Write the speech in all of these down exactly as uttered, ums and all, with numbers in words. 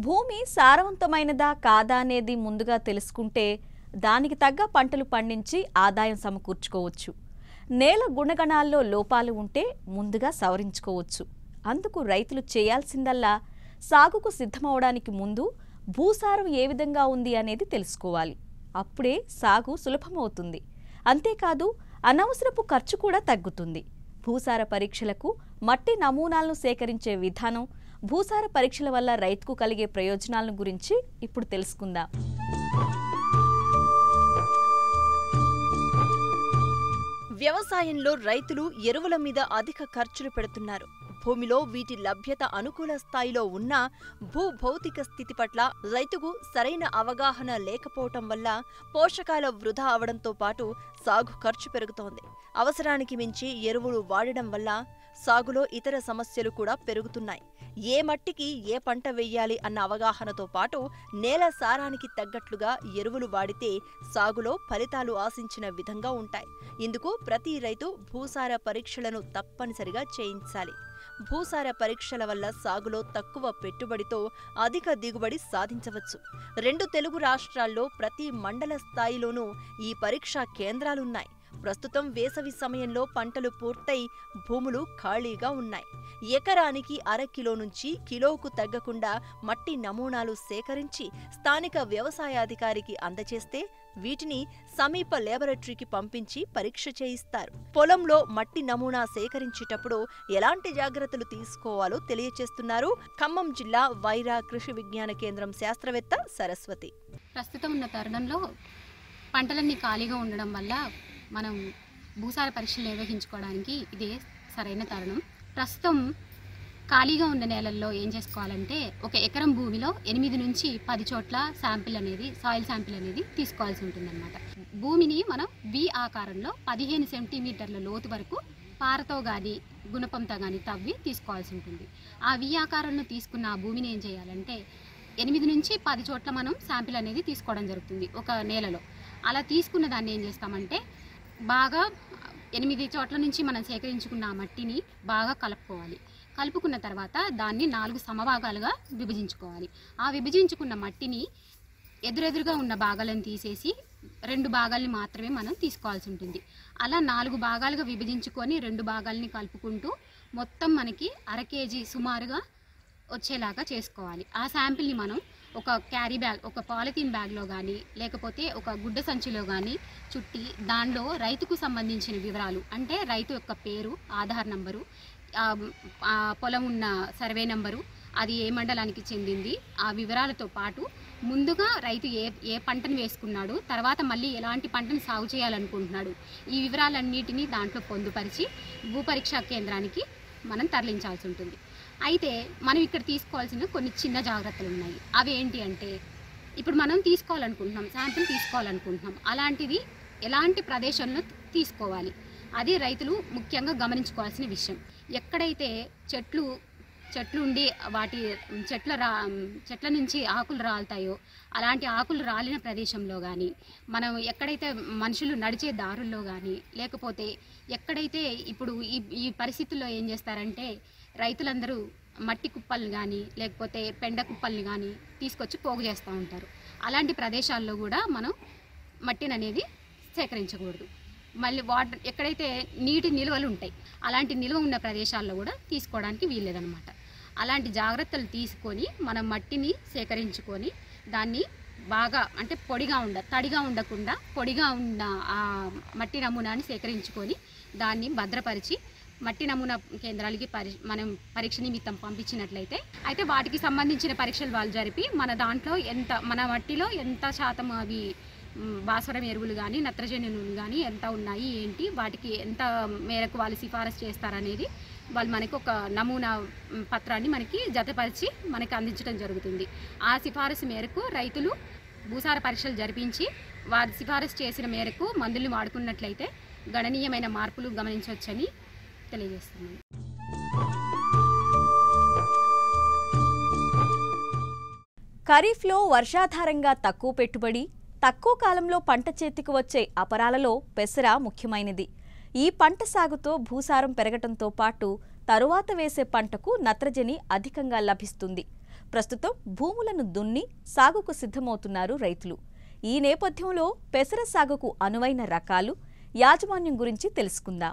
భూమి సారవంతమైనదా కాదా అనేది ముందుగా తెలుసుకుంటే దానికి తగ్గ పంటలు పండించి ఆదాయం సమకూర్చుకోవచ్చు. నేల గుణగణాల్లో లోపాలు ఉంటే ముందుగా సవరించుకోవచ్చు. అందుకు రైతులు చేయాల్సిందల్లా సాగుకు సిద్ధమవడానికి ముందు భూసారం ఏ విధంగా ఉంది అనేది తెలుసుకోవాలి. అప్పుడే సాగు సులభమవుతుంది. అంతేకాదు అనవసరపు ఖర్చు కూడా తగ్గుతుంది. భూసార పరీక్షలకు మట్టి నమూనాలను సేకరించే విధానం, భూసార పరీక్షల వల్ల రైతుకు కలిగే ప్రయోజనాలను గురించి ఇప్పుడు తెలుసుకుందాం. వ్యవసాయంలో రైతులు ఎరువుల మీద అధిక ఖర్చులు పెడుతున్నారు. భూమిలో వీటి లభ్యత అనుకూల స్థాయిలో ఉన్నా భూ భౌతిక స్థితి పట్ల రైతుకు సరైన అవగాహన లేకపోవటం వల్ల పోషకాల వృధా అవడంతో పాటు సాగు ఖర్చు పెరుగుతోంది. అవసరానికి మించి ఎరువులు వాడడం వల్ల సాగులో ఇతర సమస్యలు కూడా పెరుగుతున్నాయి. ఏ మట్టికి ఏ పంట వెయ్యాలి అన్న అవగాహనతో పాటు నేల సారానికి తగ్గట్లుగా ఎరువులు వాడితే సాగులో ఫలితాలు ఆశించిన విధంగా ఉంటాయి. ఇందుకు ప్రతి రైతు భూసార పరీక్షలను తప్పనిసరిగా చేయించాలి. భూసార పరీక్షల వల్ల సాగులో తక్కువ పెట్టుబడితో అధిక దిగుబడి సాధించవచ్చు. రెండు తెలుగు రాష్ట్రాల్లో ప్రతి మండల స్థాయిలోనూ ఈ పరీక్షా కేంద్రాలున్నాయి. ప్రస్తుతం వేసవి సమయంలో పంటలు పూర్తయి భూములు ఖాళీగా ఉన్నాయి. ఎకరానికి అర కిలో నుంచి కిలోకు తగ్గకుండా మట్టి నమూనాలు సేకరించి స్థానిక వ్యవసాయాధికారికి అందజేస్తే వీటిని సమీప లేబొరేటరీకి పంపించి పరీక్ష చేయిస్తారు. పొలంలో మట్టి నమూనా సేకరించేటప్పుడు ఎలాంటి జాగ్రత్తలు తీసుకోవాలో తెలియచేస్తున్నారు ఖమ్మం జిల్లా వైరా కృషి విజ్ఞాన కేంద్రం శాస్త్రవేత్త సరస్వతి. ప్రస్తుతం ఉన్న తరుణంలో పంటలన్నీ ఖాళీగా ఉండడం వల్ల మనం భూసార పరీక్షలు నిర్వహించుకోవడానికి ఇదే సరైన తరుణం. ప్రస్తుతం ఖాళీగా ఉన్న నేలల్లో ఏం చేసుకోవాలంటే ఒక ఎకరం భూమిలో ఎనిమిది నుంచి పది చోట్ల శాంపిల్ అనేది సాయిల్ శాంపిల్ అనేది తీసుకోవాల్సి ఉంటుందన్నమాట. భూమిని మనం వి ఆకారంలో పదిహేను సెంటీమీటర్ల లోతు వరకు పారతో కానీ గుణపంతో కానీ తవ్వి తీసుకోవాల్సి ఉంటుంది. ఆ వి ఆకారంలో తీసుకున్న ఆ భూమిని ఏం చేయాలంటే ఎనిమిది నుంచి పది చోట్ల మనం శాంపిల్ అనేది తీసుకోవడం జరుగుతుంది ఒక నేలలో. అలా తీసుకున్న దాన్ని ఏం చేస్తామంటే బాగా ఎనిమిది చోట్ల నుంచి మనం సేకరించుకున్న ఆ మట్టిని బాగా కలుపుకోవాలి. కలుపుకున్న తర్వాత దాన్ని నాలుగు సమభాగాలుగా విభజించుకోవాలి. ఆ విభజించుకున్న మట్టిని ఎదురెదురుగా ఉన్న భాగాలను తీసేసి రెండు భాగాల్ని మాత్రమే మనం తీసుకోవాల్సి ఉంటుంది. అలా నాలుగు భాగాలుగా విభజించుకొని రెండు భాగాల్ని కలుపుకుంటూ మొత్తం మనకి అర కేజీ సుమారుగా వచ్చేలాగా చేసుకోవాలి. ఆ శాంపిల్ని మనం ఒక క్యారీ బ్యాగ్, ఒక పాలిథీన్ బ్యాగ్లో కానీ లేకపోతే ఒక గుడ్డ సంచిలో కానీ చుట్టి దానిలో రైతుకు సంబంధించిన వివరాలు అంటే రైతు యొక్క పేరు, ఆధార్ నంబరు, పొలం ఉన్న సర్వే నంబరు, అది ఏ మండలానికి చెందింది, ఆ వివరాలతో పాటు ముందుగా రైతు ఏ ఏ పంటను వేసుకున్నాడు, తర్వాత మళ్ళీ ఎలాంటి పంటను సాగు చేయాలనుకుంటున్నాడు, ఈ వివరాలన్నిటినీ దాంట్లో పొందుపరిచి భూపరీక్షా కేంద్రానికి మనం తరలించాల్సి ఉంటుంది. అయితే మనం ఇక్కడ తీసుకోవాల్సిన కొన్ని చిన్న జాగ్రత్తలు ఉన్నాయి. అవి ఏంటి అంటే ఇప్పుడు మనం తీసుకోవాలనుకుంటున్నాం, శాంపిల్ తీసుకోవాలనుకుంటున్నాం, అలాంటిది ఎలాంటి ప్రదేశంలో తీసుకోవాలి అది రైతులు ముఖ్యంగా గమనించుకోవాల్సిన విషయం. ఎక్కడైతే చెట్లు చెట్లు ఉండి వాటి చెట్ల రా చెట్ల నుంచి ఆకులు రాలుతాయో అలాంటి ఆకులు రాలిన ప్రదేశంలో కానీ, మనం ఎక్కడైతే మనుషులు నడిచే దారుల్లో కానీ, లేకపోతే ఎక్కడైతే ఇప్పుడు ఈ ఈ పరిస్థితుల్లో ఏం చేస్తారంటే రైతులందరూ మట్టి కుప్పల్ని కానీ లేకపోతే పెండ కుప్పల్ని కానీ తీసుకొచ్చి పోగు చేస్తూ ఉంటారు. అలాంటి ప్రదేశాల్లో కూడా మనం మట్టిని అనేది సేకరించకూడదు. మళ్ళీ వాటర్ ఎక్కడైతే నీటి నిల్వలు ఉంటాయి అలాంటి నిల్వ ఉన్న ప్రదేశాల్లో కూడా తీసుకోవడానికి వీల్లేదనమాట. అలాంటి జాగ్రత్తలు తీసుకొని మనం మట్టిని సేకరించుకొని దాన్ని బాగా అంటే పొడిగా ఉండ తడిగా ఉండకుండా పొడిగా ఉన్న ఆ మట్టి నమూనాని సేకరించుకొని దాన్ని భద్రపరిచి మట్టి నమూనా కేంద్రాలకి పరి మనం పరీక్ష నిమిత్తం పంపించినట్లయితే అయితే వాటికి సంబంధించిన పరీక్షలు వాళ్ళు జరిపి మన దాంట్లో ఎంత మన మట్టిలో ఎంత శాతం అవి భాస్వరం ఎరువులు కానీ నత్రజని ఎరువులు కానీ ఎంత ఉన్నాయి ఏంటి, వాటికి ఎంత మేరకు వాళ్ళు సిఫారసు చేస్తారనేది వాళ్ళు మనకి ఒక నమూనా పత్రాన్ని మనకి జతపరిచి మనకి అందించడం జరుగుతుంది. ఆ సిఫారసు మేరకు రైతులు భూసార పరీక్షలు జరిపించి వారి సిఫారసు చేసిన మేరకు మందుల్ని వాడుకున్నట్లయితే గణనీయమైన మార్పులు గమనించవచ్చని తెలియజేస్తున్నాను. ఖరీఫ్లో వర్షాధారంగా తక్కువ పెట్టుబడి, తక్కువ కాలంలో పంట చేతికి వచ్చే అపరాలలో పెసర ముఖ్యమైనది. ఈ పంట సాగుతో భూసారం పెరగటంతో పాటు తరువాత వేసే పంటకు నత్రజని అధికంగా లభిస్తుంది. ప్రస్తుతం భూములను దున్ని సాగుకు సిద్ధమవుతున్నారు రైతులు. ఈ నేపథ్యంలో పెసర సాగుకు అనువైన రకాలు, యాజమాన్యం గురించి తెలుసుకుందాం.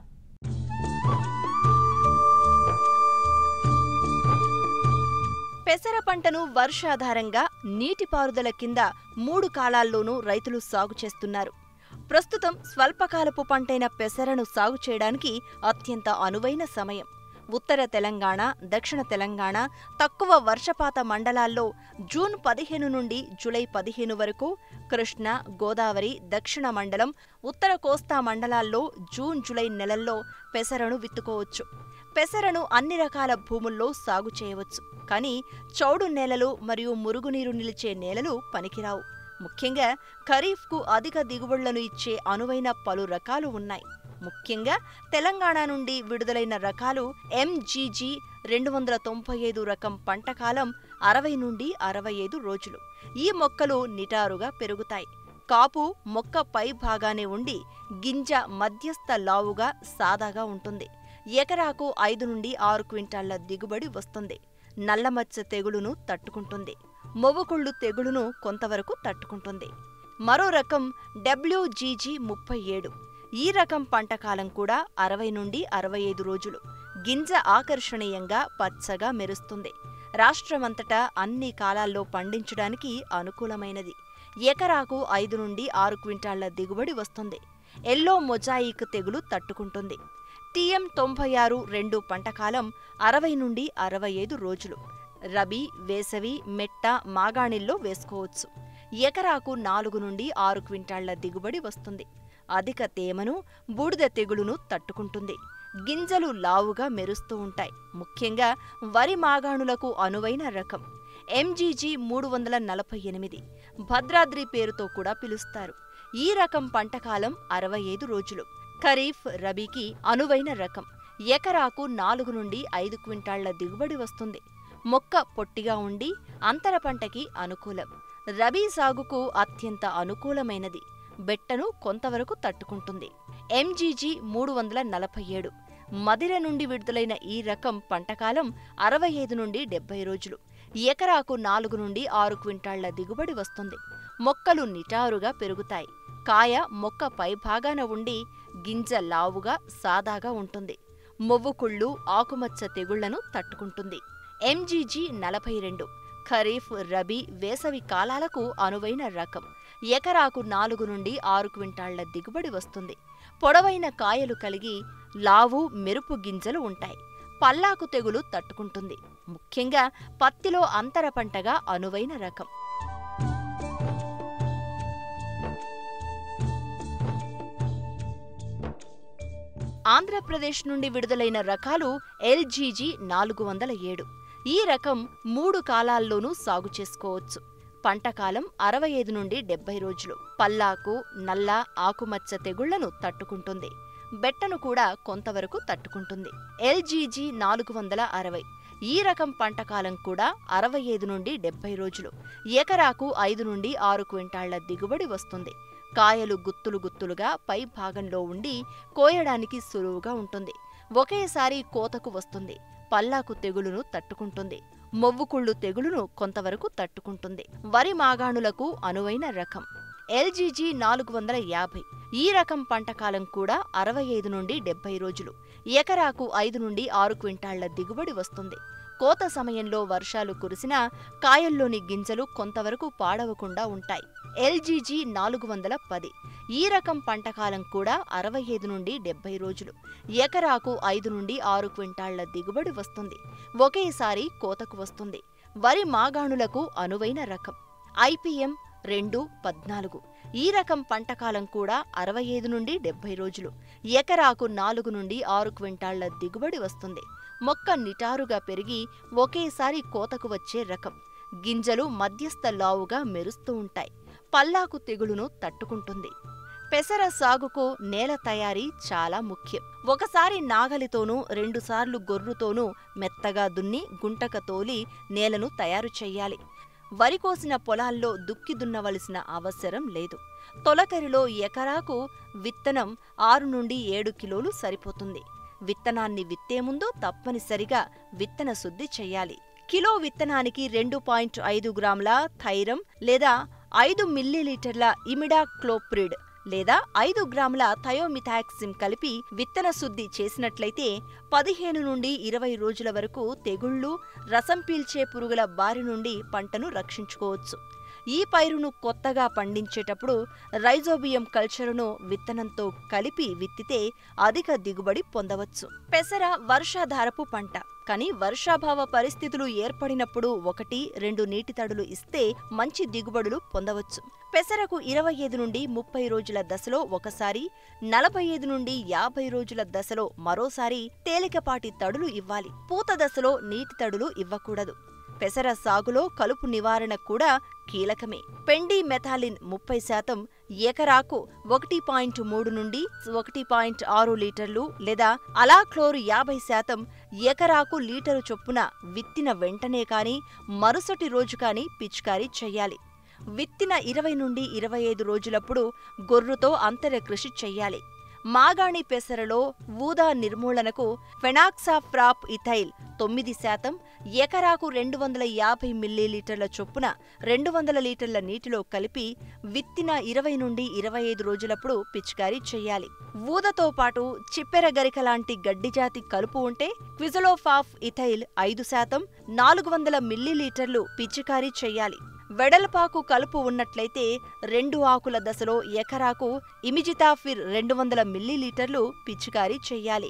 పెసర పంటను వర్షాధారంగా నీటిపారుదల కింద మూడు కాలాల్లోనూ రైతులు సాగు చేస్తున్నారు. ప్రస్తుతం స్వల్పకాలపు పంటైన పెసరను సాగు చేయడానికి అత్యంత అనువైన సమయం. ఉత్తర తెలంగాణ, దక్షిణ తెలంగాణ, తక్కువ వర్షపాత మండలాల్లో జూన్ పదిహేను నుండి జూలై పదిహేను వరకు, కృష్ణ, గోదావరి, దక్షిణ మండలం, ఉత్తర కోస్తా మండలాల్లో జూన్ జూలై నెలల్లో పెసరను విత్తుకోవచ్చు. పెసరను అన్ని రకాల భూముల్లో సాగు చేయవచ్చు. కానీ చౌడు నేలలు మరియు మురుగునీరు నిలిచే నేలలు పనికిరావు. ముఖ్యంగా ఖరీఫ్కు అధిక దిగుబడులను ఇచ్చే అనువైన పలు రకాలు ఉన్నాయి. ముఖ్యంగా తెలంగాణ నుండి విడుదలైన రకాలు ఎంజీజీ రెండు వందల తొంభై ఐదు రకం పంటకాలం అరవై నుండి అరవై ఐదు రోజులు. ఈ మొక్కలు నిటారుగా పెరుగుతాయి. కాపు మొక్క పై భాగానే ఉండి గింజ మధ్యస్థ లావుగా సాదాగా ఉంటుంది. ఎకరాకు ఐదు నుండి ఆరు క్వింటాళ్ల దిగుబడి వస్తుంది. నల్లమచ్చ తెగులును తట్టుకుంటుంది. మొవ్వుకుళ్ళు తెగులును కొంతవరకు తట్టుకుంటుంది. మరో రకం డబ్ల్యూజీజీ ముప్పై ఏడు. ఈ రకం పంటకాలం కూడా అరవై నుండి అరవై ఐదు రోజులు. గింజ ఆకర్షణీయంగా పచ్చగా మెరుస్తుంది. రాష్ట్రమంతటా అన్ని కాలాల్లో పండించడానికి అనుకూలమైనది. ఎకరాకు ఐదు నుండి ఆరు క్వింటాళ్ల దిగుబడి వస్తుంది. ఎల్లో మొజాయిక్ తెగులు తట్టుకుంటుంది. టీఎం తొంభై ఆరు రెండు పంటకాలం అరవై నుండి అరవై ఐదు రోజులు. రబీ, వేసవి, మెట్ట, మాగాణిల్లో వేసుకోవచ్చు. ఎకరాకు నాలుగు నుండి ఆరు క్వింటాళ్ల దిగుబడి వస్తుంది. అధిక తేమను, బూడిద తెగులును తట్టుకుంటుంది. గింజలు లావుగా మెరుస్తూ ఉంటాయి. ముఖ్యంగా వరి మాగాణులకు అనువైన రకం ఎంజీజీ మూడు వందల నలభై ఎనిమిది. భద్రాద్రి పేరుతో కూడా పిలుస్తారు. ఈ రకం పంటకాలం అరవై ఐదు రోజులు. ఖరీఫ్, రబీకి అనువైన రకం. ఎకరాకు నాలుగు నుండి ఐదు క్వింటాళ్ల దిగుబడి వస్తుంది. మొక్క పొట్టిగా ఉండి అంతర పంటకి అనుకూలం. రబీ సాగుకు అత్యంత అనుకూలమైనది. బెట్టను కొంతవరకు తట్టుకుంటుంది. ఎంజీజీ మూడు వందల నలభై ఏడు. మదిర నుండి విడుదలైన ఈ రకం పంటకాలం అరవై ఐదు నుండి డెబ్బై రోజులు. ఎకరాకు నాలుగు నుండి ఆరు క్వింటాళ్ల దిగుబడి వస్తుంది. మొక్కలు నిటారుగా పెరుగుతాయి. కాయ మొక్క పైభాగాన ఉండి గింజ లావుగా సాదాగా ఉంటుంది. మొవ్వుకుళ్ళు, ఆకుమచ్చ తెగుళ్లను తట్టుకుంటుంది. ఎంజీజీ నలభై రెండు. ఖరీఫ్, రబీ, వేసవి కాలాలకు అనువైన రకం. ఎకరాకు నాలుగు నుండి ఆరు క్వింటాళ్ల దిగుబడి వస్తుంది. పొడవైన కాయలు కలిగి లావు, మెరుపు గింజలు ఉంటాయి. పల్లాకు తెగులు తట్టుకుంటుంది. ముఖ్యంగా పత్తిలో అంతర పంటగా అనువైన రకం. ఆంధ్రప్రదేశ్ నుండి విడుదలైన రకాలు ఎల్జీజీ నాలుగు వందల ఏడు. ఈ రకం మూడు కాలాల్లోనూ సాగు చేసుకోవచ్చు. పంటకాలం అరవై ఐదు నుండి డెబ్బై రోజులు. పల్లాకు, నల్ల, ఆకుమచ్చ తెగుళ్లను తట్టుకుంటుంది. బెట్టను కూడా కొంతవరకు తట్టుకుంటుంది. ఎల్జీజీ నాలుగు వందల అరవై. ఈ రకం పంటకాలం కూడా అరవై ఐదు నుండి డెబ్బై రోజులు. ఎకరాకు ఐదు నుండి ఆరు క్వింటాళ్ల దిగుబడి వస్తుంది. కాయలు గుత్తులు గుత్తులుగా పై భాగంలో ఉండి కోయడానికి సులువుగా ఉంటుంది. ఒకేసారి కోతకు వస్తుంది. పల్లాకు తెగులును తట్టుకుంటుంది. మొవ్వుకుళ్ళు తెగులును కొంతవరకు తట్టుకుంటుంది. వరి మాగాణులకు అనువైన రకం ఎల్జీజీ నాలుగు వందల యాభై. ఈ రకం పంటకాలం కూడా అరవై ఐదు నుండి డెబ్బై రోజులు. ఎకరాకు ఐదు నుండి ఆరు క్వింటాళ్ల దిగుబడి వస్తుంది. కోత సమయంలో వర్షాలు కురిసినా కాయల్లోని గింజలు కొంతవరకు పాడవకుండా ఉంటాయి. ఎల్జీజీ నాలుగు వందల పది. ఈ రకం పంటకాలం కూడా అరవై ఐదు నుండి డెబ్బై రోజులు. ఎకరాకు ఐదు నుండి ఆరు క్వింటాళ్ల దిగుబడి వస్తుంది. ఒకేసారి కోతకు వస్తుంది. వరి మాగాణులకు అనువైన రకం ఐపీఎం రెండు పద్నాలుగు. ఈ రకం పంటకాలం కూడా అరవై ఐదు నుండి డెబ్బై రోజులు. ఎకరాకు నాలుగు నుండి ఆరు క్వింటాళ్ల దిగుబడి వస్తుంది. మొక్క నిటారుగా పెరిగి ఒకేసారి కోతకు వచ్చే రకం. గింజలు మధ్యస్థ లావుగా మెరుస్తూ ఉంటాయి. పల్లాకు తెగులును తట్టుకుంటుంది. పెసర సాగుకు నేల తయారీ చాలా ముఖ్యం. ఒకసారి నాగలితోనూ రెండుసార్లు గొర్రుతోనూ మెత్తగా దున్ని గుంటక తోలి నేలను తయారు చెయ్యాలి. వరి కోసిన పొలాల్లో దుక్కి దున్నవలసిన అవసరం లేదు. తొలకరిలో ఎకరాకు విత్తనం ఆరు నుండి ఏడు కిలోలు సరిపోతుంది. విత్తనాన్ని విత్తే ముందు తప్పనిసరిగా విత్తన శుద్ధి చెయ్యాలి. కిలో విత్తనానికి రెండు పాయింట్ ఐదు గ్రాముల థైరమ్ లేదా ఐదు మిల్లీలీటర్ల ఇమిడాక్లోప్రిడ్ లేదా ఐదు గ్రాముల థయోమిథాక్సిమ్ కలిపి విత్తన శుద్ధి చేసినట్లయితే పదిహేను నుండి ఇరవై రోజుల వరకు తెగుళ్లు, రసం పీల్చే పురుగుల బారి నుండి పంటను రక్షించుకోవచ్చు. ఈ పైరును కొత్తగా పండించేటప్పుడు రైజోబియం కల్చరును విత్తనంతో కలిపి విత్తితే అధిక దిగుబడి పొందవచ్చు. పెసర వర్షాధారపు పంట, కానీ వర్షాభావ పరిస్థితులు ఏర్పడినప్పుడు ఒకటి రెండు నీటి తడులు ఇస్తే మంచి దిగుబడులు పొందవచ్చు. పెసరకు ఇరవై ఐదు నుండి ముప్పై రోజుల దశలో ఒకసారి, నలభై ఐదు నుండి యాభై రోజుల దశలో మరోసారి తేలికపాటి తడులు ఇవ్వాలి. పూత దశలో నీటి తడులు ఇవ్వకూడదు. పెసర సాగులో కలుపు నివారణ కూడా కీలకమే. పెండి మెథాలిన్ ముప్పై శాతం ఎకరాకు ఒకటి పాయింట్ మూడు నుండి ఒకటి పాయింట్ ఆరు లీటర్లు లేదా అలాక్లోరు యాభై శాతం ఎకరాకు లీటరు చొప్పున విత్తిన వెంటనే కాని మరుసటి రోజు కాని పిచికారీ చెయ్యాలి. విత్తిన ఇరవై నుండి ఇరవై ఐదు రోజులప్పుడు గొర్రుతో అంతర కృషి చెయ్యాలి. మాగాణి పెసరలో ఊదా నిర్మూలనకు ఫెనాక్సాఫ్రాప్ ఇథైల్ తొమ్మిది శాతం ఎకరాకు రెండు వందల యాభై మిల్లీలీటర్ల చొప్పున రెండు వందల లీటర్ల నీటిలో కలిపి విత్తిన ఇరవై నుండి ఇరవై ఐదు రోజులప్పుడు పిచికారీ చెయ్యాలి. ఊదతో పాటు చిప్పెర గరిక లాంటి గడ్డిజాతి కలుపు ఉంటే క్విజలోఫాఫ్ ఇథైల్ ఐదు శాతం నాలుగు వందల మిల్లీలీటర్లు పిచికారీ చెయ్యాలి. వెడల్పాకు కలుపు ఉన్నట్లయితే రెండు ఆకుల దశలో ఎకరాకు ఇమిజితాఫిర్ రెండు వందల మిల్లీలీటర్లు పిచికారీ చెయ్యాలి.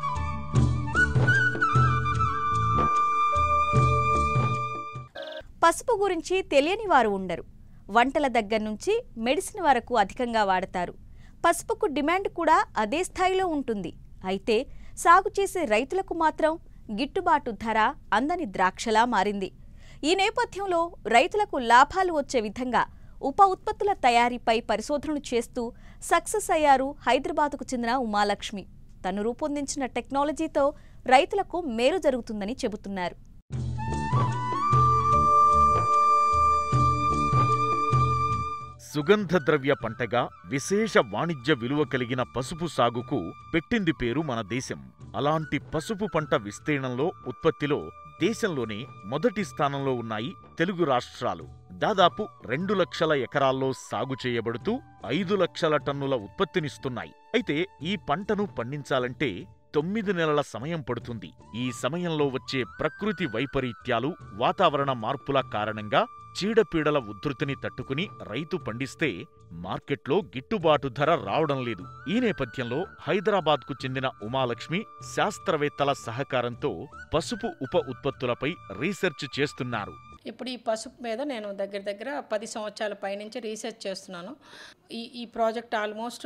పసుపు గురించి తెలియని వారు ఉండరు. వంటల దగ్గర నుంచి మెడిసిన్ వరకు అధికంగా వాడతారు. పసుపుకు డిమాండ్ కూడా అదే స్థాయిలో ఉంటుంది. అయితే సాగు చేసే రైతులకు మాత్రం గిట్టుబాటు ధర అందని ద్రాక్షలా మారింది. ఈ నేపథ్యంలో రైతులకు లాభాలు వచ్చే విధంగా ఉప ఉత్పత్తుల తయారీపై పరిశోధనలు చేస్తూ సక్సెస్ అయ్యారు హైదరాబాద్కు చెందిన ఉమాలక్ష్మి. తను రూపొందించిన టెక్నాలజీతో రైతులకు మేలు జరుగుతుందని చెబుతున్నారు. సుగంధ ద్రవ్య పంటగా విశేష వాణిజ్య విలువ కలిగిన పసుపు సాగుకు పెట్టింది పేరు మన దేశం. అలాంటి పసుపు పంట విస్తీర్ణంలో, ఉత్పత్తిలో దేశంలోనే మొదటి స్థానంలో ఉన్నాయి తెలుగు రాష్ట్రాలు. దాదాపు రెండు లక్షల ఎకరాల్లో సాగు చేయబడుతూ ఐదు లక్షల టన్నుల ఉత్పత్తినిస్తున్నాయి. అయితే ఈ పంటను పండించాలంటే తొమ్మిది నెలల సమయం పడుతుంది. ఈ సమయంలో వచ్చే ప్రకృతి వైపరీత్యాలు, వాతావరణ మార్పుల కారణంగా చీడపీడల ఉధృతిని తట్టుకుని రైతు పండిస్తే మార్కెట్లో గిట్టుబాటు ధర రావడం లేదు. ఈ నేపథ్యంలో హైదరాబాద్కు చెందిన ఉమాలక్ష్మి శాస్త్రవేత్తల సహకారంతో పసుపు ఉప ఉత్పత్తులపై రీసెర్చ్ చేస్తున్నారు. ఇప్పుడు ఈ పసుపు మీద నేను దగ్గర దగ్గర పది సంవత్సరాల పైనుంచి రీసెర్చ్ చేస్తున్నాను. ఈ ఈ ప్రాజెక్ట్ ఆల్మోస్ట్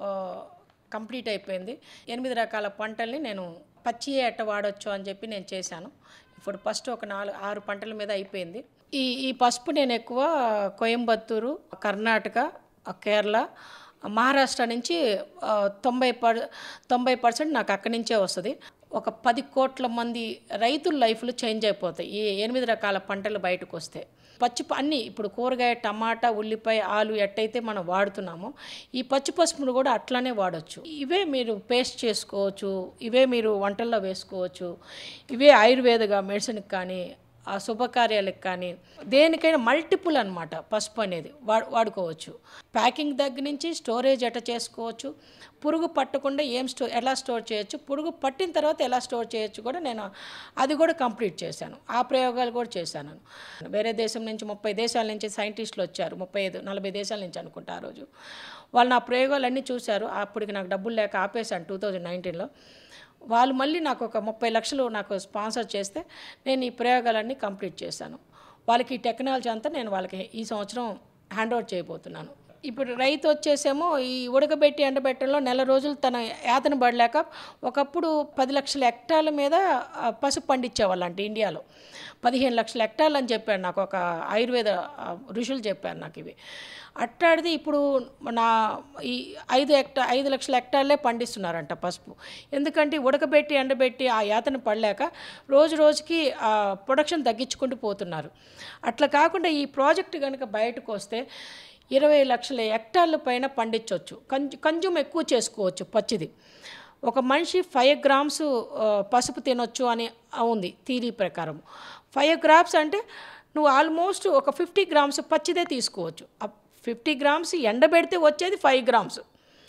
కంప్లీట్ అయిపోయింది. ఎనిమిది రకాల పంటల్ని నేను పచ్చి ఎట్ట వాడొచ్చు అని చెప్పి నేను చేశాను. ఇప్పుడు ఫస్ట్ ఒక నాలుగు ఆరు పంటల మీద అయిపోయింది. ఈ ఈ పసుపు నేను ఎక్కువ కోయంబత్తూరు, కర్ణాటక, కేరళ, మహారాష్ట్ర నుంచి తొంభై పర్ తొంభై పర్సెంట్ నాకు అక్కడి నుంచే వస్తుంది. ఒక పది కోట్ల మంది రైతుల లైఫ్లు చేంజ్ అయిపోతాయి ఈ ఎనిమిది రకాల పంటలు బయటకు వస్తే. పచ్చి అన్నీ ఇప్పుడు కూరగాయ, టమాటా, ఉల్లిపాయ, ఆలు ఎట్టయితే మనం వాడుతున్నామో ఈ పచ్చి పసుపును కూడా అట్లానే వాడచ్చు. ఇవే మీరు పేస్ట్ చేసుకోవచ్చు, ఇవే మీరు వంటల్లో వేసుకోవచ్చు, ఇవే ఆయుర్వేదగా మెడిసిన్కి కానీ ఆ శుభకార్యాలకు కానీ దేనికైనా మల్టిపుల్ అనమాట పసుపు అనేది వా వాడుకోవచ్చు. ప్యాకింగ్ దగ్గర నుంచి స్టోరేజ్ ఎట్లా చేసుకోవచ్చు, పురుగు పట్టకుండా ఏం స్టో ఎలా స్టోర్ చేయొచ్చు, పురుగు పట్టిన తర్వాత ఎలా స్టోర్ చేయొచ్చు కూడా నేను అది కూడా కంప్లీట్ చేశాను. ఆ ప్రయోగాలు కూడా చేశాను. వేరే దేశం నుంచి ముప్పై దేశాల నుంచి సైంటిస్టులు వచ్చారు, ముప్పై ఐదు నలభై దేశాల నుంచి అనుకుంటా. ఆ రోజు వాళ్ళు నా ప్రయోగాలన్నీ చూశారు. అప్పటికి నాకు డబ్బులు లేక ఆపేశాను టూ థౌజండ్ నైన్టీన్లో. వాళ్ళు మళ్ళీ నాకు ఒక ముప్పై లక్షలు నాకు స్పాన్సర్ చేస్తే నేను ఈ ప్రయోగాలన్నీ కంప్లీట్ చేశాను. వాళ్ళకి ఈ టెక్నాలజీ అంతా నేను వాళ్ళకి ఈ సంవత్సరం హ్యాండ్ ఓవర్ చేయబోతున్నాను. ఇప్పుడు రైతు వచ్చేసేమో ఈ ఉడకబెట్టి ఎండబెట్టడంలో నెల రోజులు తన యాతన పడలేక ఒకప్పుడు పది లక్షల హెక్టార్ల మీద పసుపు పండించేవాళ్ళంట ఇండియాలో. పదిహేను లక్షల హెక్టార్లు అని చెప్పారు నాకు ఒక ఆయుర్వేద ఋషులు చెప్పారు నాకు ఇవి. అట్టాడిది ఇప్పుడు నా ఈ ఐదు హెక్టా ఐదు లక్షల హెక్టార్లే పండిస్తున్నారంట పసుపు. ఎందుకంటే ఉడకబెట్టి ఎండబెట్టి ఆ యాతన పడలేక రోజు రోజుకి ప్రొడక్షన్ తగ్గించుకుంటూ పోతున్నారు. అట్లా కాకుండా ఈ ప్రాజెక్టు కనుక బయటకు వస్తే ఇరవై లక్షల హెక్టార్ల పైన పండించవచ్చు. కంజు కంజూమ్ ఎక్కువ చేసుకోవచ్చు పచ్చిది. ఒక మనిషి ఫైవ్ గ్రామ్స్ పసుపు తినొచ్చు అని ఉంది థీరీ ప్రకారం. ఫైవ్ గ్రామ్స్ అంటే నువ్వు ఆల్మోస్ట్ ఒక ఫిఫ్టీ గ్రామ్స్ పచ్చిదే తీసుకోవచ్చు. ఫిఫ్టీ గ్రామ్స్ ఎండబెడితే వచ్చేది ఫైవ్ గ్రామ్స్.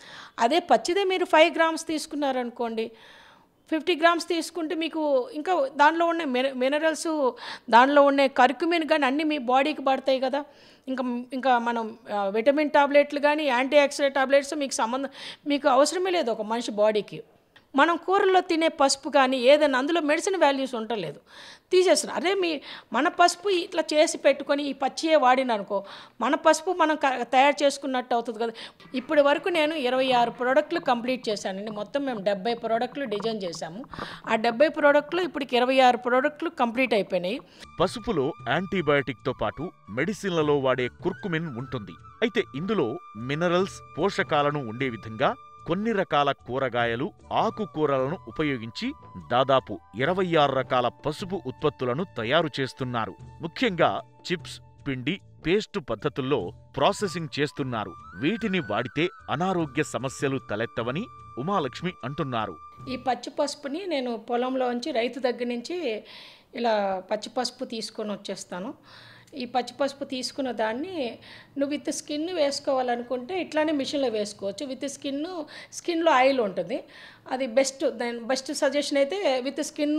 అదే పచ్చిదే మీరు ఫైవ్ గ్రామ్స్ తీసుకున్నారనుకోండి, ఫిఫ్టీ గ్రామ్స్ తీసుకుంటే మీకు ఇంకా దానిలో ఉండే మినరల్స్, దానిలో ఉండే కర్కుమిన్ కానీ అన్నీ మీ బాడీకి పడతాయి కదా. ఇంకా ఇంకా మనం విటమిన్ టాబ్లెట్లు కానీ యాంటీ ఆక్సిడెంట్ టాబ్లెట్స్ మీకు సంబంధం మీకు అవసరమే లేదు ఒక మనిషి బాడీకి. మనం కూరల్లో తినే పసుపు కానీ ఏదైనా అందులో మెడిసిన్ వాల్యూస్ ఉండలేదు, తీసేస్తున్నాం. అదే మీ మన పసుపు ఇట్లా చేసి పెట్టుకొని ఈ పచ్చియే వాడిననుకో మన పసుపు మనం తయారు చేసుకున్నట్టు అవుతుంది కదా. ఇప్పటి వరకు నేను ఇరవై ఆరు ప్రోడక్ట్లు కంప్లీట్ చేశానండి. మొత్తం మేము డెబ్బై ప్రోడక్ట్లు డిజైన్ చేశాము. ఆ డెబ్బై ప్రోడక్ట్లు ఇప్పటికి ఇరవై ఆరు ప్రోడక్ట్లు కంప్లీట్ అయిపోయినాయి. పసుపులో యాంటీబయాటిక్తో పాటు మెడిసిన్లలో వాడే కుర్కుమిన్ ఉంటుంది. అయితే ఇందులో మినరల్స్, పోషకాలను ఉండే విధంగా కొన్ని రకాల కూరగాయలు, ఆకుకూరలను ఉపయోగించి దాదాపు ఇరవై ఆరు రకాల పసుపు ఉత్పత్తులను తయారు చేస్తున్నారు. ముఖ్యంగా చిప్స్, పిండి, పేస్టు పద్ధతుల్లో ప్రాసెసింగ్ చేస్తున్నారు. వీటిని వాడితే అనారోగ్య సమస్యలు తలెత్తవని ఉమాలక్ష్మి అంటున్నారు. ఈ పచ్చి పసుపుని నేను పొలంలోంచి రైతు దగ్గర నుంచి ఇలా పచ్చి పసుపు తీసుకొని వచ్చేస్తాను. ఈ పచ్చి పసుపు తీసుకున్న దాన్ని నువ్వు విత్ స్కిన్ వేసుకోవాలనుకుంటే ఇట్లానే మిషన్లో వేసుకోవచ్చు. విత్ స్కిన్ స్కిన్లో ఆయిల్ ఉంటుంది, అది బెస్ట్. దాని బెస్ట్ సజెషన్ అయితే విత్ స్కిన్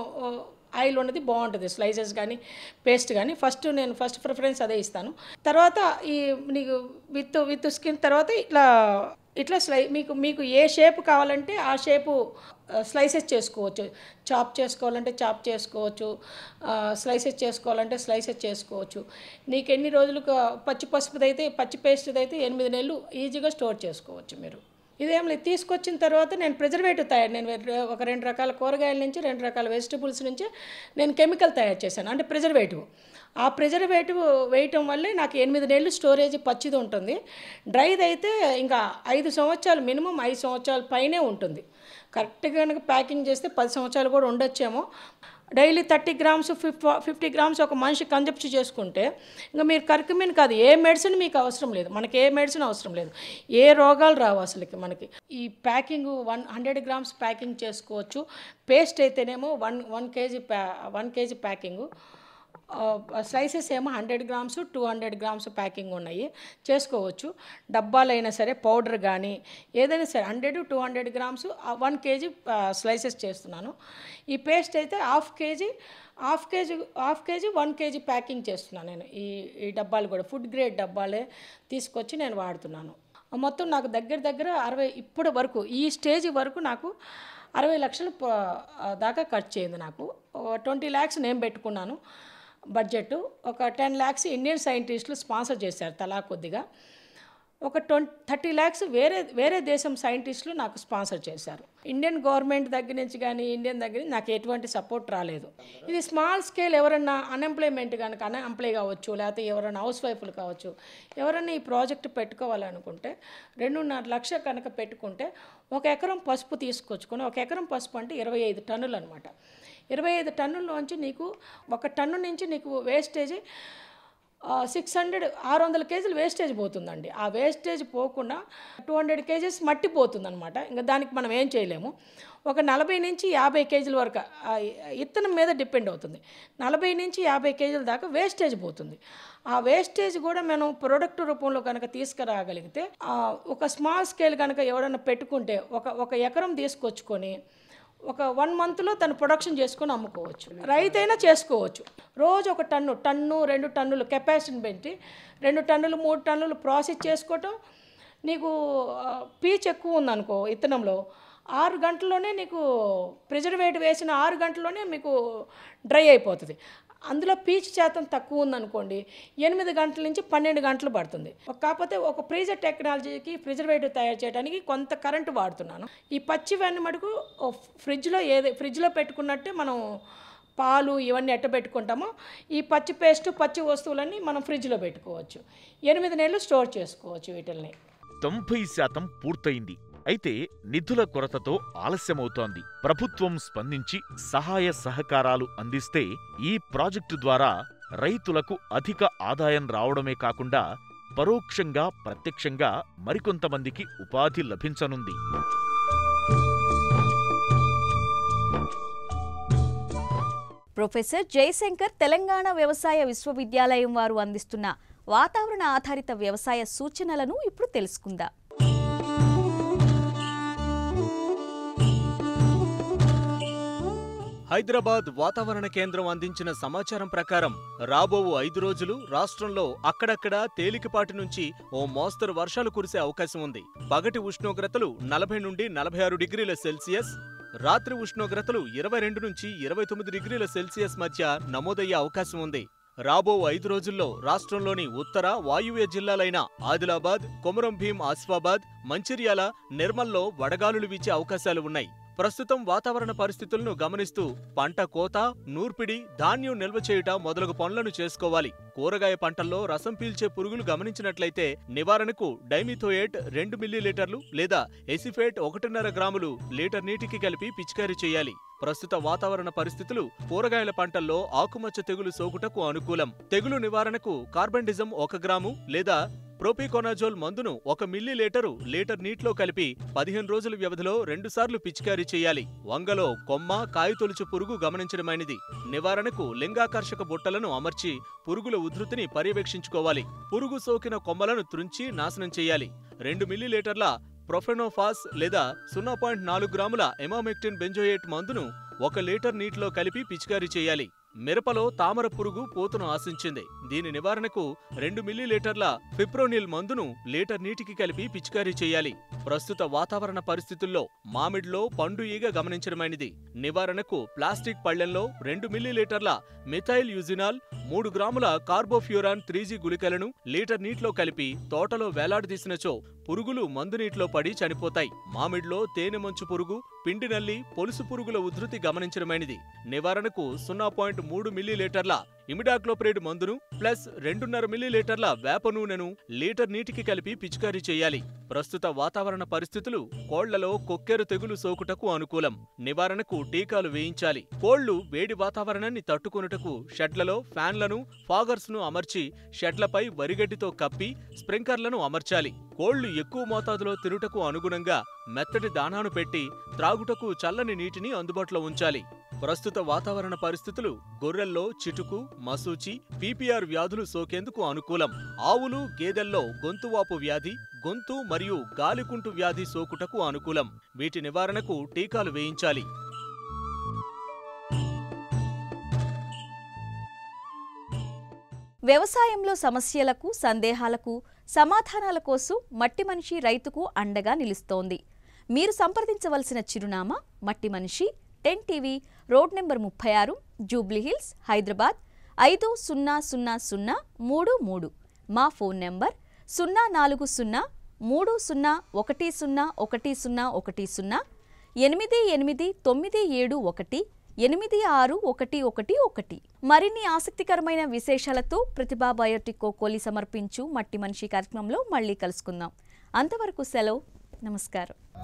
ఆయిల్ ఉన్నది బాగుంటుంది. స్లైసెస్ కానీ పేస్ట్ కానీ ఫస్ట్ నేను ఫస్ట్ ప్రిఫరెన్స్ అదే ఇస్తాను. తర్వాత ఈ నీకు విత్ విత్ స్కిన్ తర్వాత ఇట్లా ఇట్లా స్లై మీకు మీకు ఏ షేప్ కావాలంటే ఆ షేపు స్లైసెస్ చేసుకోవచ్చు. చాప్ చేసుకోవాలంటే చాప్ చేసుకోవచ్చు, స్లైసెస్ చేసుకోవాలంటే స్లైసెస్ చేసుకోవచ్చు. నీకు ఎన్ని రోజులు పచ్చి పసుపుదైతే పచ్చి పేస్ట్దైతే ఎనిమిది నెలలు ఈజీగా స్టోర్ చేసుకోవచ్చు మీరు. ఇదేం లేదు, తీసుకొచ్చిన తర్వాత నేను ప్రిజర్వేటివ్ తయారు నేను ఒక రెండు రకాల కూరగాయల నుంచి రెండు రకాల వెజిటబుల్స్ నుంచి నేను కెమికల్ తయారు చేశాను, అంటే ప్రిజర్వేటివ్. ఆ ప్రిజర్వేటివ్ వేయటం వల్లే నాకు ఎనిమిది నెలలు స్టోరేజ్ పచ్చిది ఉంటుంది. డ్రైది అయితే ఇంకా ఐదు సంవత్సరాలు మినిమం ఐదు సంవత్సరాల పైనే ఉంటుంది. కరెక్ట్గా కనుక ప్యాకింగ్ చేస్తే పది సంవత్సరాలు కూడా ఉండొచ్చేమో. డైలీ థర్టీ గ్రామ్స్ ఫిఫ్ ఫిఫ్టీ గ్రామ్స్ ఒక మనిషి కన్జప్ట్ చేసుకుంటే ఇంకా మీరు కర్కుమిన్ కాదు ఏ మెడిసిన్ మీకు అవసరం లేదు, మనకి ఏ మెడిసిన్ అవసరం లేదు, ఏ రోగాలు రావు అసలుకి మనకి. ఈ packing one hundred grams packing చేసుకోవచ్చు. పేస్ట్ అయితేనేమో వన్ వన్ కేజీ ప్యా వన్ కేజీ ప్యాకింగు, స్లైసెస్ ఏమో hundred grams two hundred grams packing ఉన్నాయి, చేసుకోవచ్చు. డబ్బాలైనా సరే పౌడర్ కానీ ఏదైనా సరే hundred two hundred grams one KG slices చేస్తున్నాను. ఈ పేస్ట్ అయితే half KG half KG half KG one KG packing చేస్తున్నాను నేను. ఈ ఈ డబ్బాలు కూడా ఫుడ్ గ్రేడ్ డబ్బాలే తీసుకొచ్చి నేను వాడుతున్నాను. మొత్తం నాకు దగ్గర దగ్గర అరవై ఇప్పటి వరకు ఈ స్టేజ్ వరకు నాకు అరవై లక్షలు దాకా ఖర్చు అయింది. నాకు ట్వంటీ ల్యాక్స్ నేను పెట్టుకున్నాను బడ్జెట్. ఒక టెన్ ల్యాక్స్ ఇండియన్ సైంటిస్టులు స్పాన్సర్ చేశారు తలా కొద్దిగా. ఒక ట్వంటీ థర్టీ ల్యాక్స్ వేరే వేరే దేశం సైంటిస్టులు నాకు స్పాన్సర్ చేశారు. ఇండియన్ గవర్నమెంట్ దగ్గర నుంచి కానీ ఇండియన్ దగ్గర నుంచి నాకు ఎటువంటి సపోర్ట్ రాలేదు. ఇది స్మాల్ స్కేల్ ఎవరన్నా అన్ఎంప్లాయ్మెంట్ కనుక అన్ఎంప్లాయ్ కావచ్చు, లేకపోతే ఎవరైనా హౌస్ వైఫ్లు కావచ్చు, ఎవరైనా ఈ ప్రాజెక్ట్ పెట్టుకోవాలనుకుంటే రెండున్నర లక్ష కనుక పెట్టుకుంటే ఒక ఎకరం పసుపు తీసుకొచ్చుకొని, ఒక ఎకరం పసుపు అంటే ఇరవై ఐదు టన్నులు అనమాట. ఇరవై ఐదు టన్నుల్లోంచి నీకు ఒక టన్ను నుంచి నీకు వేస్టేజ్ సిక్స్ హండ్రెడ్ ఆరు వందల కేజీలు వేస్టేజ్ పోతుందండి. ఆ వేస్టేజ్ పోకుండా టూ హండ్రెడ్ కేజీస్ మట్టి పోతుందన్నమాట. ఇంకా దానికి మనం ఏం చేయలేము. ఒక నలభై నుంచి యాభై కేజీల వరకు ఇత్తనం మీద డిపెండ్ అవుతుంది. నలభై నుంచి యాభై కేజీల దాకా వేస్టేజ్ పోతుంది. ఆ వేస్టేజ్ కూడా మనం ప్రొడక్ట్ రూపంలో కనుక తీసుకురాగలిగితే ఒక స్మాల్ స్కేల్ కనుక ఎవరైనా పెట్టుకుంటే ఒక ఒక ఎకరం తీసుకొచ్చుకొని ఒక వన్ మంత్లో తను ప్రొడక్షన్ చేసుకొని అమ్ముకోవచ్చు. రైతైనా చేసుకోవచ్చు. రోజు ఒక టన్ను టన్ను రెండు టన్నులు కెపాసిటీని పెట్టి రెండు టన్నులు మూడు టన్నులు ప్రాసెస్ చేసుకోవటం. నీకు పీచ్ ఎక్కువ ఉందనుకో ఇత్తనంలో, ఆరు గంటల్లోనే నీకు ప్రిజర్వేటివ్ వేసిన ఆరు గంటల్లోనే మీకు డ్రై అయిపోతుంది. అందులో పీచు శాతం తక్కువ ఉందనుకోండి ఎనిమిది గంటల నుంచి పన్నెండు గంటలు పడుతుంది. కాకపోతే ఒక ఫ్రీజర్ టెక్నాలజీకి ప్రిజర్వేటివ్ తయారు చేయడానికి కొంత కరెంటు వాడుతున్నాను. ఈ పచ్చివన్నీ మటుకు ఫ్రిడ్జ్లో ఏది ఫ్రిడ్జ్లో పెట్టుకున్నట్టే మనం పాలు ఇవన్నీ ఎట్ట పెట్టుకుంటామో ఈ పచ్చి పేస్ట్ పచ్చి వస్తువులన్నీ మనం ఫ్రిడ్జ్లో పెట్టుకోవచ్చు. ఎనిమిది నెలలు స్టోర్ చేసుకోవచ్చు వీటిల్ని. తొంభై శాతం పూర్తయింది. అయితే నిధుల కొరతతో ఆలస్యమవుతోంది. ప్రభుత్వం స్పందించి సహాయ సహకారాలు అందిస్తే ఈ ప్రాజెక్టు ద్వారా రైతులకు అధిక ఆదాయం రావడమే కాకుండా పరోక్షంగా ప్రత్యక్షంగా మరికొంతమందికి ఉపాధి లభించనుంది. ప్రొఫెసర్ జయశంకర్ తెలంగాణ వ్యవసాయ విశ్వవిద్యాలయం వారు అందిస్తున్న వాతావరణ ఆధారిత వ్యవసాయ సూచనలను ఇప్పుడు తెలుసుకుందాం. హైదరాబాద్ వాతావరణ కేంద్రం అందించిన సమాచారం ప్రకారం రాబో ఐదు రోజులు రాష్ట్రంలో అక్కడక్కడ తేలికపాటి నుంచి ఓ మోస్తరు వర్షాలు కురిసే అవకాశం ఉంది. పగటి ఉష్ణోగ్రతలు నలభై నుండి నలభై ఆరు డిగ్రీల సెల్సియస్, రాత్రి ఉష్ణోగ్రతలు ఇరవై రెండు నుంచి ఇరవై తొమ్మిది డిగ్రీల సెల్సియస్ మధ్య నమోదయ్యే అవకాశం ఉంది. రాబో ఐదు రోజుల్లో రాష్ట్రంలోని ఉత్తర వాయువ్య జిల్లాలైన ఆదిలాబాద్, కొమరం భీం, ఆసిఫాబాద్, మంచిర్యాల, నిర్మల్లో వడగాలులు వీచే అవకాశాలు ఉన్నాయి. ప్రస్తుతం వాతావరణ పరిస్థితులను గమనిస్తూ పంట కోత, నూర్పిడి, ధాన్యం నిల్వ చేయుట మొదలగు పనులను చేసుకోవాలి. కూరగాయ పంటల్లో రసం పీల్చే పురుగులు గమనించినట్లయితే నివారణకు డైమిథోయేట్ రెండు మిల్లీలీటర్లు లేదా ఎసిఫేట్ ఒకటిన్నర గ్రాములు లీటర్ నీటికి కలిపి పిచికారీ చేయాలి. ప్రస్తుత వాతావరణ పరిస్థితులు కూరగాయల పంటల్లో ఆకుమచ్చ తెగులు సోకుటకు అనుకూలం. తెగులు నివారణకు కార్బండిజం ఒక గ్రాము లేదా ప్రోపికోనాజోల్ మందును ఒక మిల్లీలీటరు లీటర్ నీటిలో కలిపి పదిహేను రోజుల వ్యవధిలో రెండుసార్లు పిచికారీ చేయాలి. వంగలో కొమ్మ, కాయతొలుచు పురుగు గమనించడమైనది. నివారణకు లింగాకర్షక బుట్టలను అమర్చి పురుగుల ఉధృతిని పర్యవేక్షించుకోవాలి. పురుగు సోకిన కొమ్మలను త్రుంచి నాశనం చేయాలి. రెండు మిల్లీలీటర్ల ప్రొఫెనోఫాస్ లేదా సున్నా పాయింట్ నాలుగు గ్రాముల ఎమామెక్టిన్ బెంజోయేట్ మందును ఒక లీటర్ నీటిలో కలిపి పిచికారీ చేయాలి. మిరపలో తామర పురుగు పోతును ఆశించింది. దీని నివారణకు రెండు మిల్లీలీటర్ల ఫిప్రోనిల్ మందును లీటర్ నీటికి కలిపి పిచికారీ చేయాలి. ప్రస్తుత వాతావరణ పరిస్థితుల్లో మామిడిలో పండు ఈగ గమనించడమైనది. నివారణకు ప్లాస్టిక్ పళ్లెంలో రెండు మిల్లీలీటర్ల మిథైల్ యూజినాల్, మూడు గ్రాముల కార్బోఫ్యూరాన్ త్రీ జీ గుళికలను లీటర్ నీటిలో కలిపి తోటలో వేలాడదీసినచో పురుగులు మందు నీటిలో పడి చనిపోతాయి. మామిడిలో తేనె మంచు పురుగు, పిండి నల్లి, పొలుసు పురుగుల ఉధృతి గమనించడమైనది. నివారణకు సున్నా పాయింట్ మూడు మిల్లీలీటర్ల ఇమిడాక్లోప్రిడ్ మందును ప్లస్ రెండున్నర మిల్లీలీటర్ల వేప నూనెను లీటర్ నీటికి కలిపి పిచికారీ చేయాలి. ప్రస్తుత వాతావరణ పరిస్థితులు కోళ్లలో కొక్కెరు తెగులు సోకుటకు అనుకూలం. నివారణకు టీకాలు వేయించాలి. కోళ్లు వేడి వాతావరణాన్ని తట్టుకొనుటకు షెడ్లలో ఫ్యాన్లను, ఫాగర్స్ ను అమర్చి షెడ్లపై వరిగడ్డితో కప్పి స్ప్రింకర్లను అమర్చాలి. కోళ్లు ఎక్కువ మోతాదులో తిరుటకు అనుగుణంగా మెత్తటి దానాను పెట్టి త్రాగుటకు చల్లని నీటిని అందుబాటులో ఉంచాలి. ప్రస్తుత వాతావరణ పరిస్థితులు గొర్రెల్లో చిటుకు, మసూచి, పీపీఆర్ వ్యాధులు సోకేందుకు అనుకూలం. ఆవులు, గేదెల్లో గొంతువాపు వ్యాధి, గొంతు మరియు గాలికుంటు వ్యాధి సోకుటకు అనుకూలం. వీటి నివారణకు టీకాలు వేయించాలి. వ్యవసాయంలో సమస్యలకు, సందేహాలకు సమాధానాల కోసం మట్టి మనిషి రైతుకు అండగా నిలుస్తోంది. మీరు సంప్రదించవలసిన చిరునామా మట్టి మనిషి, టెన్ టీవీ, రోడ్ నెంబర్ ముప్పై ఆరు, జూబ్లీహిల్స్, హైదరాబాద్ ఐదు సున్నా సున్నా సున్నా మూడు మూడు. మా ఫోన్ నెంబర్ సున్నా నాలుగు సున్నా మూడు సున్నా ఒకటి సున్నా ఒకటి సున్నా ఒకటి సున్నా ఎనిమిది ఎనిమిది తొమ్మిది ఏడు ఒకటి ఎనిమిది ఆరు ఒకటి ఒకటి ఒకటి. మరిన్ని ఆసక్తికరమైన విశేషాలతో ప్రతిభా బయోటిక్ కోకోలి సమర్పించు మట్టి మనిషి కార్యక్రమంలో మళ్ళీ కలుసుకుందాం. అంతవరకు సెలవు. నమస్కారం.